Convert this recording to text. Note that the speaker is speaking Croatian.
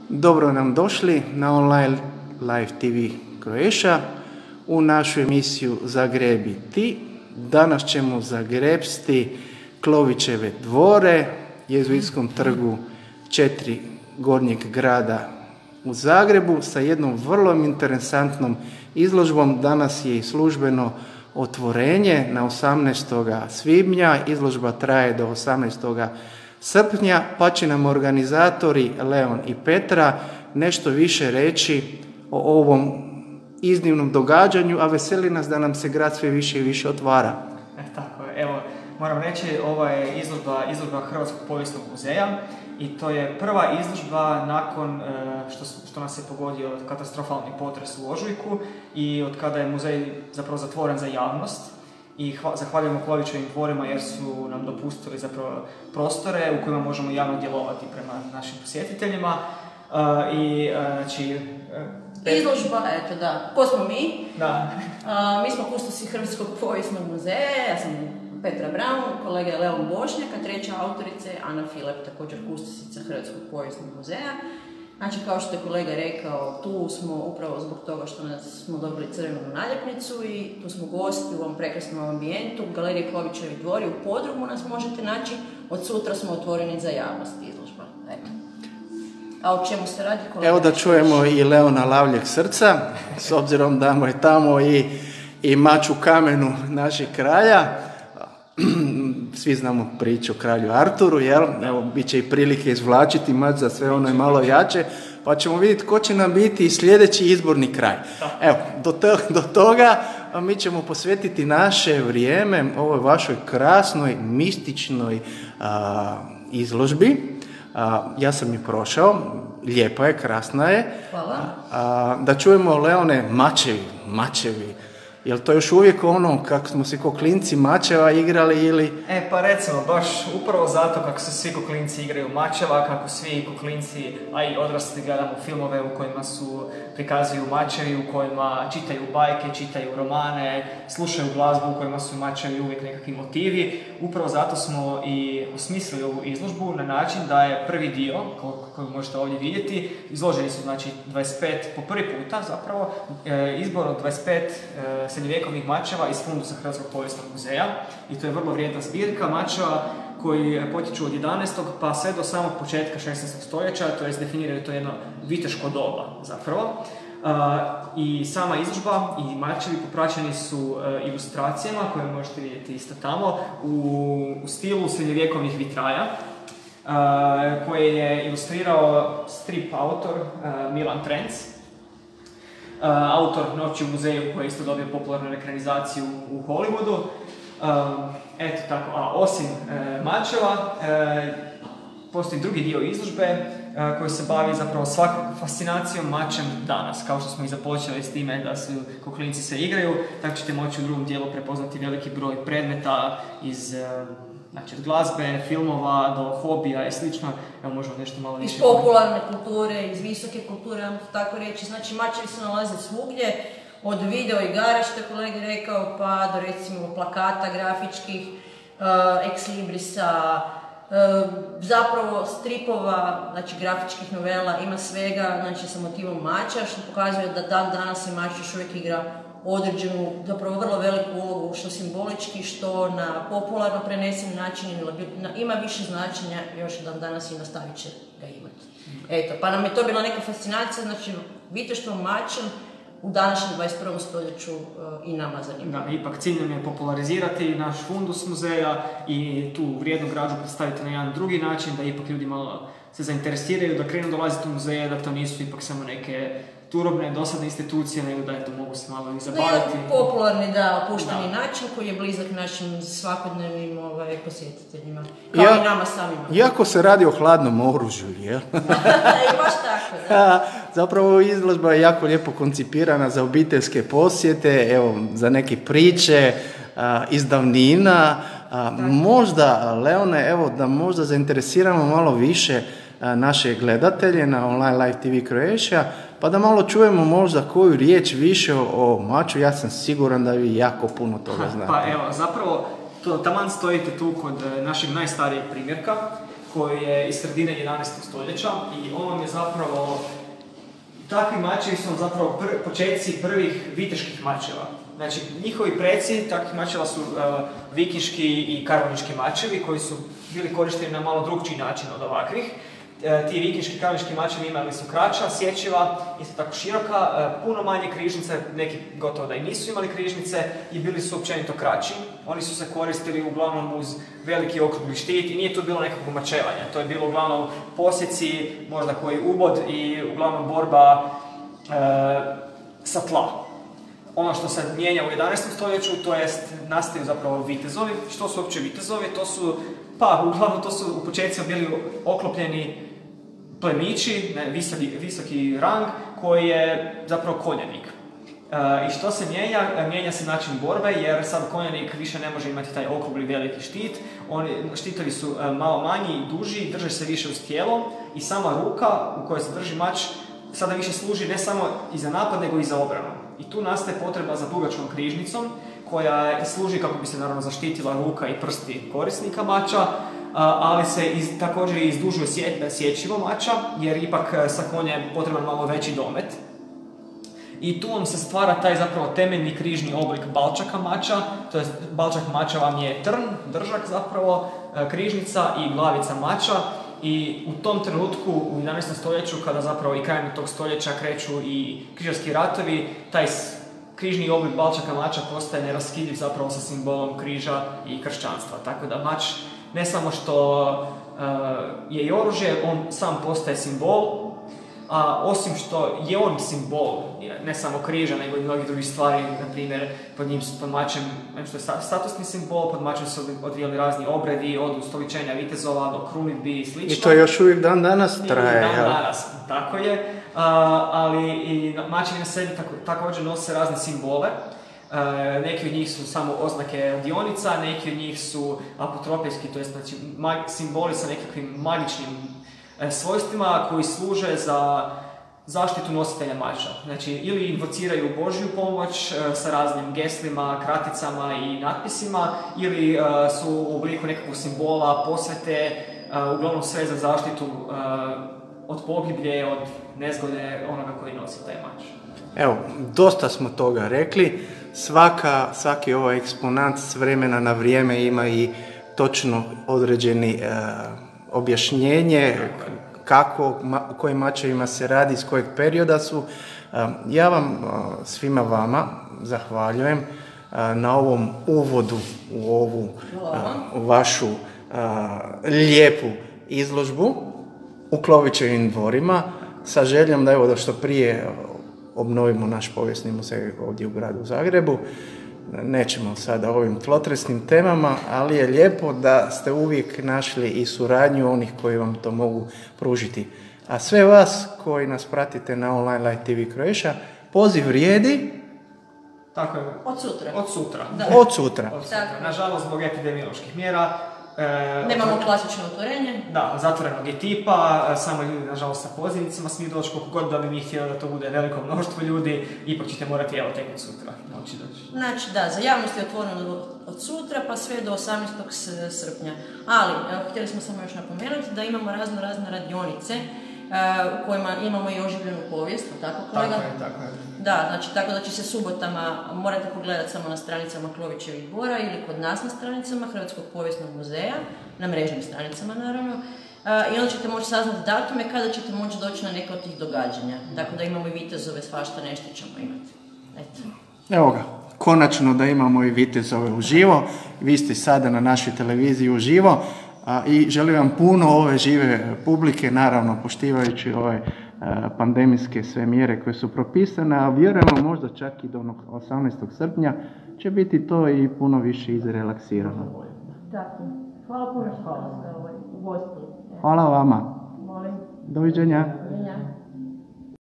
Dobro nam došli na Online Live TV Croatia u našu emisiju Zagrebi ti. Danas ćemo zagrebsti Klovićeve dvore, Jezuitskom trgu 4 Gornjeg grada u Zagrebu sa jednom vrlo interesantnom izložbom. Danas je i službeno otvorenje na 18. svibnja. Izložba traje do 18. srpnja, pa će nam organizatori Leon i Petra nešto više reći o ovom iznimnom događanju, a veseli nas da nam se grad sve više i više otvara. Tako je, evo, moram reći, ova je izložba Hrvatskog povijesnog muzeja i to je prva izložba nakon što nas je pogodio katastrofalni potres u ožujku i od kada je muzej zapravo zatvoren za javnost. I zahvaljujemo Klovićevim dvorima jer su nam dopustili zapravo prostore u kojima možemo javno djelovati prema našim posjetiteljima. Izložba, eto da, ko smo mi? Da. Mi smo kustosi Hrvatskog povijesnog muzeja, ja sam Petra Braun, kolega je Leon Bošnjak, a treća autorica je Ana Filep, također kustosica Hrvatskog povijesnog muzeja. Znači, kao što je kolega rekao, tu smo upravo zbog toga što smo dobili crvenu naljepnicu i tu smo gosti u ovom prekrasnom ambijentu, Galerije Klovićevi dvori, u podrumu nas možete naći, od sutra smo otvoreni za javnost izložba. Eto. A o čemu se radi, kolega? Evo da čujemo i Leona Lavljeg srca, s obzirom da mu je tamo i mač u kamenu našeg kralja. Svi znamo priču o kralju Arturu, jel? Evo, bit će i prilike izvlačiti mač za sve ono je malo jače, pa ćemo vidjeti ko će nam biti sljedeći izborni kralj. Evo, do toga mi ćemo posvetiti naše vrijeme ovoj vašoj krasnoj, mističnoj izložbi. Ja sam je prošao, lijepa je, krasna je. Hvala. Da čujemo, Leone, mačevi. Jel to još uvijek ono kako smo svi ko klinci mačeva igrali ili... Pa recimo, baš upravo zato kako se svi ko klinci igraju mačeva, kako svi ko klinci, a i odrasli gledamo filmove u kojima su prikazuju mačevi, u kojima čitaju bajke, čitaju romane, slušaju glazbu u kojima su mačevi uvijek nekakvi motivi. Upravo zato smo i osmislili ovu izložbu na način da je prvi dio, koji možete ovdje vidjeti, izloženi su znači 25 po prvi puta zapravo, izbor od 25 srednjovjekovnih mačeva iz fundusa Hrvatskog povijesnog muzeja i to je vrlo vrijedna zbirka mačeva koji potječu od 11. pa sve do samog početka 16. stoljeća, to je definiraju to jedno viteško doba zapravo. I sama izložba i mačevi popraćeni su ilustracijama koje možete vidjeti isto tamo u stilu srednjovjekovnih vitraja koje je ilustrirao strip autor Milan Trenc. Autor Noći u muzeju koji je isto dobio popularnu ekranizaciju u Hollywoodu. Eto tako, a osim mačeva, postoji drugi dio izložbe koji se bavi zapravo svakom fascinacijom mačem danas. Kao što smo i započeli s time da su klinci se igraju, tako ćete moći u drugom dijelu prepoznati veliki broj predmeta iz znači od glazbe, filmova do hobija i slično. Evo možemo nešto malo više... Iz popularne kulture, iz visoke kulture, vam tako reći. Znači mačevi se nalaze svugdje, od video igara, što je kolega rekao, pa do recimo plakata grafičkih, ex-librisa, zapravo stripova, znači grafičkih novela, ima svega, znači sa motivom mača, što pokazuje da dan danas se mač još uvijek igra određenu, zapravo vrlo veliku ulogu, što simbolički, što na popularno prenesen način, ima više značenja, još dan danas i nastavit će ga imati. Eto, pa nam je to bila neka fascinacija, znači viteštvom mačem u današnjem 21. stoljeću i nama zanimljivo. Da, ipak cilj nam je popularizirati naš fundus muzeja i tu vrijednu građu predstaviti na jedan drugi način, da ipak ljudi malo se zainteresiraju, da krenu dolaziti u muzeje, da to nisu ipak samo neke turobne, dosadne institucije, nego da eto, mogu se malo i zabaviti. Popularni, da, opušteni način koji je blizak našim svakodnevnim posjetiteljima, kao i nama samima. Iako se radi o hladnom oružju, jel? I baš tako, da. Zapravo izložba je jako lijepo koncipirana za obiteljske posjete, evo, za neke priče iz davnina. Možda, Leone, evo, da možda zainteresiramo malo više naše gledatelje na Online Live TV Croatia, pa da malo čujemo možda koju riječ više o maču. Ja sam siguran da vi jako puno toga znate. Pa evo, zapravo, taman stojite tu kod našeg najstarijeg primjerka, koji je iz sredine 11. stoljeća i on je zapravo, takvi mačevi su zapravo početci prvih viteških mačeva. Znači, njihovi preci takvih mačeva su vikinški i karolnički mačevi koji su bili korišteni na malo drugčiji način od ovakvih. Ti vikinški karolnički mačevi imali su kraća sječiva, isto tako široka, puno manje križnice, neki gotovo da i nisu imali križnice i bili su općenito kraći. Oni su se koristili uglavnom uz veliki okrugli štit i nije tu bilo nekakvog mačevanja. To je bilo uglavnom posjeci, možda koji ubod i uglavnom borba sa tla. Ono što se mijenja u 11. stoljeću, to jest nastaju zapravo vitezovi. Što su uopće vitezovi? To su, uglavnom to su u početcima bili oklopljeni plemići, visoki rang, koji je zapravo konjanik. I što se mijenja? Mijenja se način borbe, jer sad konjanik više ne može imati taj okrugli veliki štit. Štitovi su malo manji i duži, drže se više uz tijelo i sama ruka u kojoj se drži mač sada više služi ne samo i za napad, nego i za obranu. I tu nastaje potreba za dugačkom križnicom, koja služi kako bi se naravno zaštitila ruka i prsti korisnika mača, ali se također izdužuje sječivo mača, jer ipak sa konja je potreban malo veći domet. I tu vam se stvara taj zapravo temeljni križni oblik balčaka mača, to je balčak mača vam je trn, držak zapravo, križnica i glavica mača. I u tom trenutku, u 11. stoljeću, kada zapravo i krajem tog stoljeća kreću i križarski ratovi, taj križni oblik balčaka mača postaje neraskidiv zapravo sa simbolom križa i kršćanstva. Tako da mač ne samo što je i oružje, on sam postaje simbol, a osim što je on simbol, ne samo križa, nego i mnogih drugih stvari, na primjer, pod mačem, što je statusni simbol, pod mačem su odvijali razni obredi, od ustoličenja vitezova do krunidbi i slično. I to još uvijek dan danas traje, dan danas, tako je. Ali i mačevi na sebi također nose razne simbole. Neki od njih su samo oznake dionica, neki od njih su apotropijski, to je znači simboli sa nekakvim magičnim svojstvima koji služe za zaštitu nositelja mača. Znači, ili invociraju Božju pomoć sa raznim geslima, kraticama i natpisima, ili su u obliku nekakvog simbola, posvete, uglavnom sve za zaštitu od pogiblje, od nezgode onoga koji nosi taj mač. Evo, dosta smo toga rekli. Svaki ovaj eksponat s vremena na vrijeme ima i točno određeni objašnjenje o kojim mačevima se radi, iz kojeg perioda su. Ja vam, svima vama, zahvaljujem na ovom uvodu u ovu vašu lijepu izložbu u Klovićevim dvorima, sa željom da što prije obnovimo naš povijesni muzej ovdje u gradu Zagrebu. Nećemo sada o ovim tlotresnim temama, ali je lijepo da ste uvijek našli i suradnju onih koji vam to mogu pružiti. A sve vas koji nas pratite na Online Live TV Croatia, poziv vrijedi... Tako je. Od sutra. Od sutra. Nažalost, zbog epidemioloških mjera. Nemamo klasično otvorenje. Da, zatvorenog je tipa, samo ljudi, nažalost, sa pozivnicama smiju doći, koliko god da bi mi htjeli da to bude veliko mnoštvo ljudi, ipak ćete morati tek od sutra moći doći. Znači, da, za javnost je otvoreno od sutra pa sve do 18. srpnja. Ali, htjeli smo samo još napomenuti da imamo razne radionice u kojima imamo i oživljenu povijest, tako kolega? Tako je. Da, znači tako da će se subotama, morate pogledati samo na stranicama Klovićevih dvora ili kod nas na stranicama Hrvatskog povijesnog muzeja, na mrežnim stranicama naravno, i onda ćete moći saznati datume kada ćete moći doći na neke od tih događanja. Tako da imamo i vitezove, svašta nešto ćemo imati. Eto. Evo ga, konačno da imamo i vitezove uživo. Vi ste sada na našoj televiziji uživo. I želim vam puno ove žive publike, naravno poštivajući ove pandemijske sve mjere koje su propisane, a vjerujemo možda čak i do 18. srpnja će biti to i puno više izrelaksirano. Tako. Hvala puno što ste u gostili. Hvala vama. Molim. Doviđenja. Doviđenja.